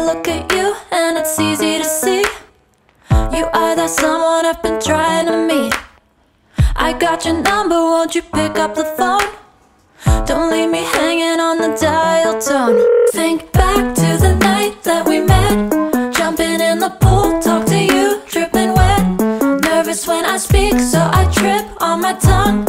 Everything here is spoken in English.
look at you and it's easy to see you are that someone I've been trying to meet. I got your number, won't you pick up the phone? Don't leave me hanging on the dial tone. Think back to the night that we met, jumping in the pool, talk to you, dripping wet. Nervous when I speak, so I trip on my tongue.